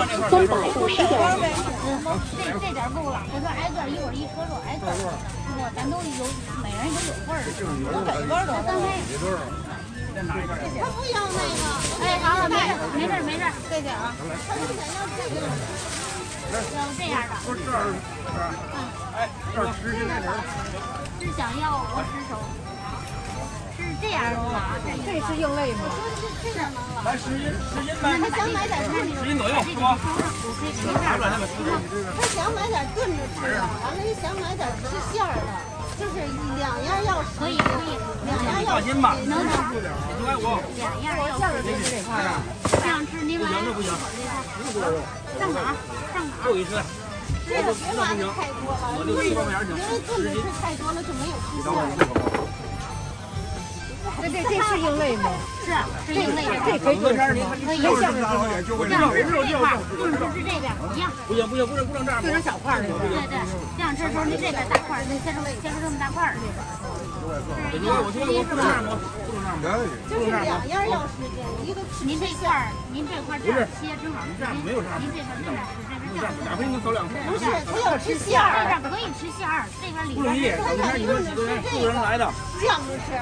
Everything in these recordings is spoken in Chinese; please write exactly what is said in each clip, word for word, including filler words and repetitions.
三百五十元。 这这点够了，回头挨个一会儿一车说挨个，是不？咱都有，每人都有份儿。我北边都三黑。他不要那个。哎，好好，没事没事没事，对点啊。他就想要这个。要这样的。不是这儿，这儿。哎，这儿十斤那人。是想要我十手。是这样的吗？ 这是硬肋吗？ 这样能了。 来十斤，十斤呗。 他想买点炖着， 十斤左右，是吧？ 他想买点炖着吃的，完了又想买点吃馅儿的，就是两样要可以可以，两样要放心吧， 能能。 九百五。 两样要馅儿的这块儿，这样吃您买。 不行，这不行。 上哪儿？上哪儿？ 够一次。 这个别买的太多了，因为因为炖着吃太多了就没有吃馅儿。 这这这是硬肋吗？ 是是硬肋， 这可以炖吃吗？ 可以。 没馅儿的吗？ 这样吃这块，炖着是这边一样。 不行不行不能不能这样。 炖成小块儿的。 对对，这样吃的时候你这边大块儿，那切成切成这么大块儿。 我觉得我觉得我不能这样，不能这样。 就是两样要时间，一个您这块儿，您这块儿这样切正好。 这样没有这样。 您这边这样吃，这边这样。 两回你走两回。 不是，他要吃馅儿。这边可以吃馅儿，这边里边。 不容易，这边你们几个人四个人来的。 酱着吃。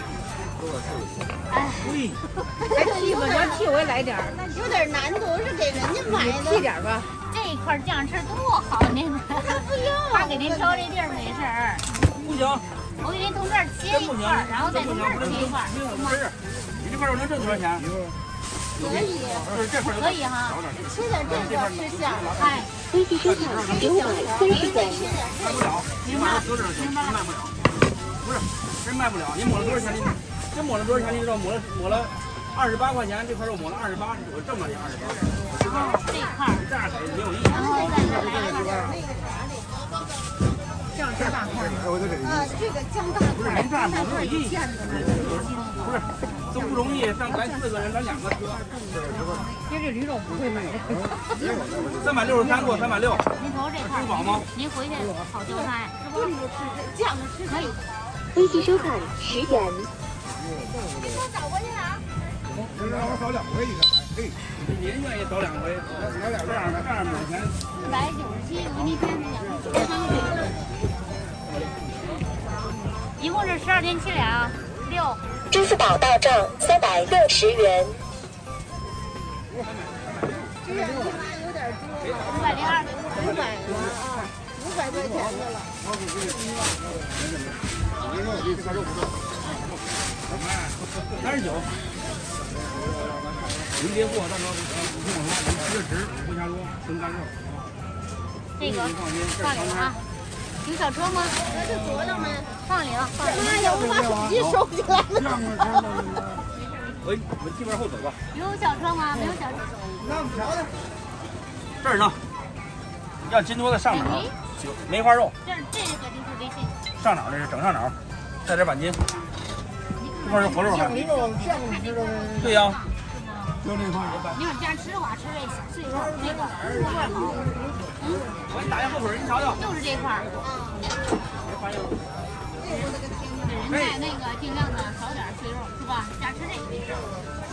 哎， 来替吧，你要替我也来点儿。 有点难度，是给人家买的。 替点吧。 这一块酱吃多好，您不用。他给您挑这地儿没事儿。 不行。 我给您从这儿切一块儿，然后再从这儿切一块儿。 不是，你这块儿我能挣多少钱？ 可以。 就是这块可以哈。吃点这块吃馅儿。哎。 飞机收款九百三十元。 卖不了，你买了多少钱？卖不了。不是，真卖不了。你抹了多少钱？你真抹了多少钱？你知道抹了抹了二十八块钱，这块肉抹了二十八，我挣了你二十八。 哦，这块儿这样给没有意义。 然后再来来点那个啥的。 酱加大块儿。 呃，这个酱大不是您这样抹没有意义。不是，都不容易，咱来四个人，咱两个车。 因为这驴肉不会买。 三百六十三过三百六。 您瞅这块吃饱吗？ 您回去好交差，炖着吃，酱着吃可以。 飞机收款十元。 你给我找过去啊？ 让我找两回一个来，嘿， 您愿意找两回，来两这样的，这样免钱。 四百九十七，我给你添两，一共是十二天七两，六。 支付宝到账三百六十元。 这样一般有点多，五百零二，五百了啊，五百块钱的了。 三十九。您别过，到时候你听我说，您吃着吃，不瞎说，纯干肉。 这个放里啊，有小车吗？那就左着没？放里了。妈呀，我把手机收起来了。 我我们这边后走吧。 有小车吗？没有小车。 那不瞧的。 这儿呢。要斤多的上脑，梅花肉。 这这个就是微信。 上脑这是整上脑，再点板筋。这块是活肉还。对呀。 就这块。 你要家吃的话，吃这碎肉这块这块好。 我给你打下后腿，你瞧瞧。 就是这块儿。人家那个尽量的少点碎肉，是吧？家吃这个没事。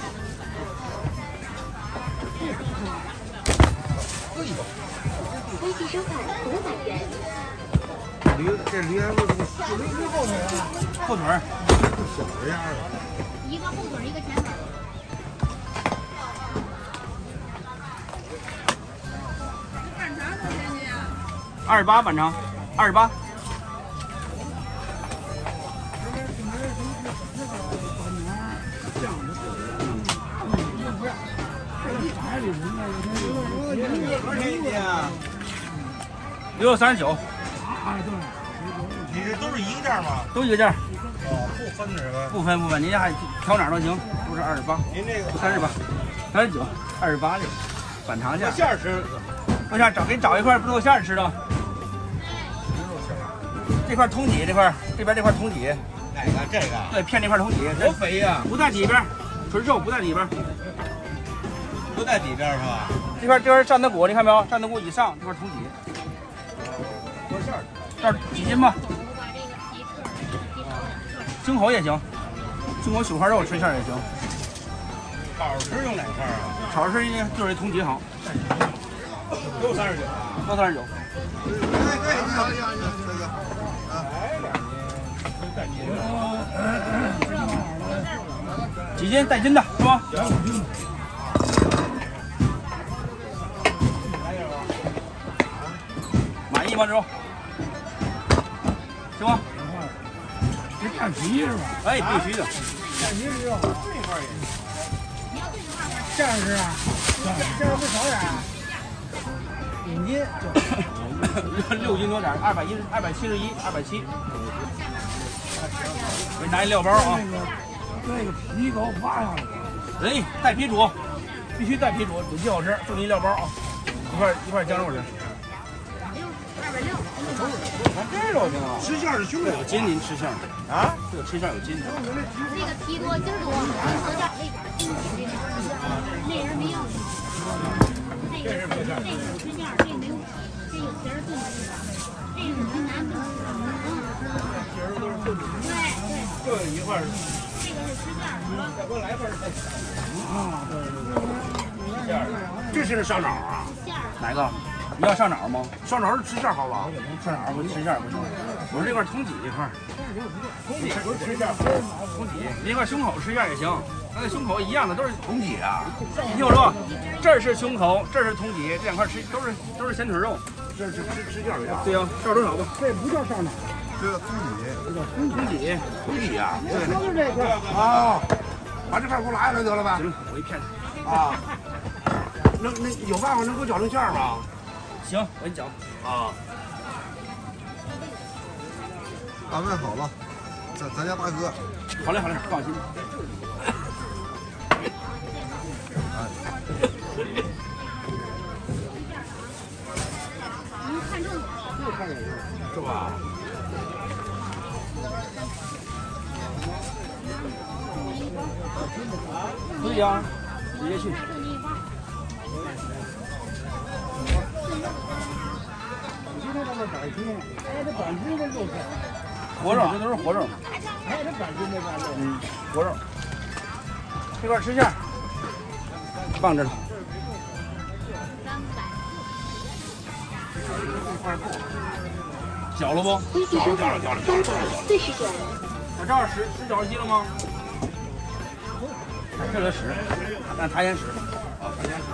飞机收款五百元。 驴这驴还不这驴驴后腿啊？ 后腿。 小这样的。 一个后腿，一个前腿。 二十八板长，二十八。六三十九。 你这都是一个价吗？ 都一个价。 哦，不分是吧？ 不分不分，您还挑哪儿都行，都是二十八。 您这个三十八，三十九，二十八这个板长价。 馅儿吃。 我想找给你找一块不豆馅儿吃的。这块通底这块，这边这块通底。 哪个？这个？ 对，片这块通底。 多肥呀！ 不在里边，纯瘦不在里边。 不在里边是吧？ 这块这块蘸的骨，你看没有？蘸的骨以上这块通底。 多馅儿。 这儿几斤吧？胸口也行，胸口九块肉吃馅儿也行。 炒着吃用哪块啊？ 炒着吃就是通底好。 都三十九，都三十九。 对对，你好，你好，你好，这个啊。 几斤带斤的是吧？满意吗，师傅？行吗？ 这干皮是吧？ 哎，必须的。 干皮是要这块也。这样是啊，这样不少点。五斤就六斤多点，二百一十，二百七十一，二百七。给你拿一料包啊。 那个皮给我发下来。 哎，带皮煮，必须带皮煮，煮鸡好吃。就你料包啊，一块一块酱肉吃。 二百六。 看这肉挺好。 吃馅是兄弟。 有筋，您吃馅啊？这个吃馅有筋。 这个皮多筋多，合点那个筋皮这那人没要。这个这个是吃馅，这个没有皮，这有皮儿炖的这个，这是云南炖的。 皮儿都是炖的。 对对。 这一块儿。 这个是吃馅儿。 再给我来一份儿。 啊，对对对。 馅儿。 这是上脑啊？ 馅儿。 哪个？你要上脑吗？ 上脑是吃馅好吧？ 上脑不吃馅不行。我这块通脊这块。 通脊不是吃馅， 通脊。你一块胸口吃馅也行，那个胸口一样的，都是通脊啊。 你听我说，这儿是胸口，这儿是通脊，这两块吃都是都是咸腿肉。 这是吃吃馅的。 对呀，照多少吧？ 这不叫上脑， 这个通脊， 这叫通通脊， 通脊啊。 我说的这块啊，把这块给我拿下来得了吧？ 行，我一片。 啊，能那有办法能给我搅成馅吗？ 行，我给你搅。 啊。 安排好了，咱咱家大哥。 好嘞，好嘞，放心。 您看中了。 就看见是吧？ 可以啊，直接去。 今天咱们板筋，哎，这板筋的肉是活肉，这都是活肉。 哎，这板筋这板肉， 嗯，活肉。这块吃馅，放这了。搅了不？ 微信收款三百四十元。 我这儿使使绞肉机了吗？这个使，让他先使。啊，他先使。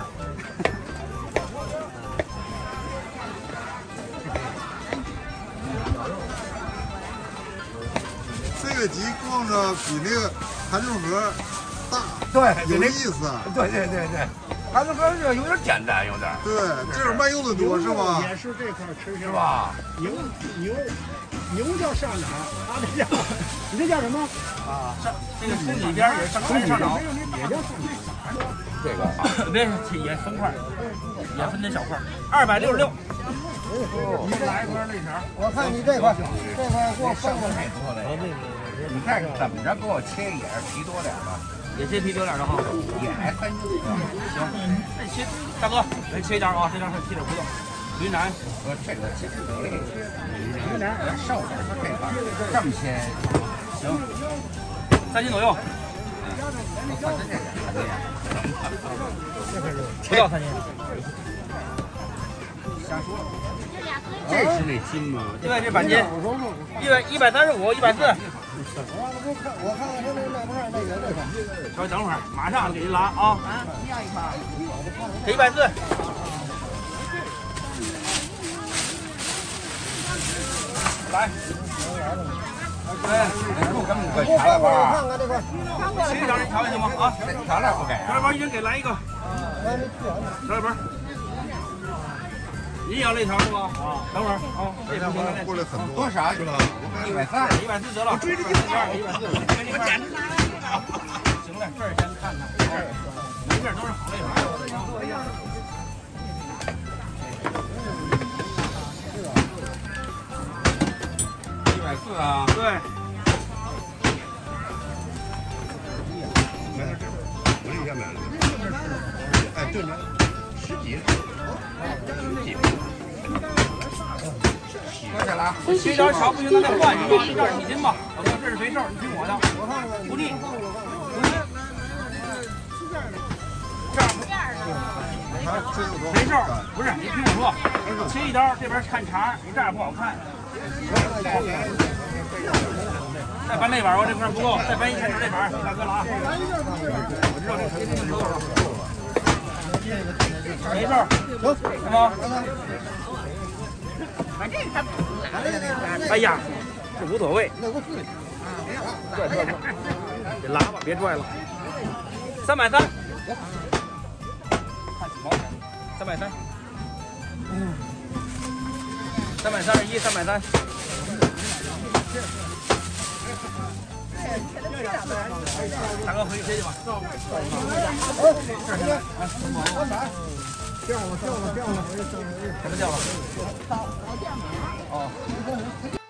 这个集逛着比那个韩正和大， 对， 有意思。 对对对对，韩正和这有点简单，有点。 对，这种卖肉的多是吧？ 也是这块吃是吧？ 牛牛牛叫上脑，他这叫你这叫什么？ 啊，上这个通脊边也上也上脑， 也叫上脑。 这个别也分块，也分点小块，二百六十六。 你来一块肋条， 我看你这块，这块给我分过来。 你看怎么着给我切也是皮多点的， 也切皮多点的哈， 也还三斤。 行，那你切，大哥，来切一点啊，这张是切点葡萄，云南， 我这个其实可以，云南瘦点，它这个这么些， 行，三斤左右， 我看这这个这样， 不到三斤， 瞎说。这是那斤吗？ 对，这板筋，一百一百三十五，一百四。 我看我看看他那卖不上那个这个。 稍微等会儿，马上给您拉啊！给一百四。来，哎， 不跟我我调料包啊？ 看看这块， 谁让人调行吗？啊， 调料不给啊？ 调料包一人给来一个， 来没去完呢。 调料包。您也要肋条是吧？啊，等会儿啊，这条过来很多， 多少？一百三， 一百四得了。我追着一百一百四，我简直拿行了，这儿先看看，这儿每面都是好肋条。一百四啊？对。 买到这边，我以前买的。哎，对了，十几。多少了？ 这点少不行，咱再换一个，一点几斤吧。老哥，这是肥瘦，你听我的，不腻。这样， 还真有多没事儿，不是你听我说，切一刀这边看茬，你这样不好看。再搬那板，我这块不够，再搬一千手这板，大哥了啊！我知道这没事儿，走，什么？哎呀，这无所谓。拽拽拽，得拉吧，别拽了。三百三，看几毛钱？三百三，嗯，三百三十一，三百三。大哥回去歇去吧。 掉了掉了掉了， 什么掉了？ 哦。